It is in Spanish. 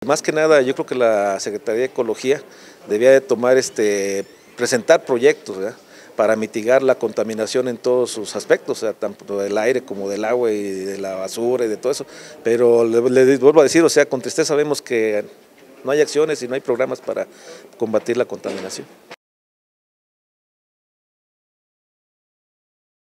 Más que nada, yo creo que la Secretaría de Ecología debía de tomar, presentar proyectos, ¿verdad?, para mitigar la contaminación en todos sus aspectos, o sea, tanto del aire como del agua y de la basura y de todo eso. Pero le vuelvo a decir, o sea, con tristeza vemos que no hay acciones y no hay programas para combatir la contaminación.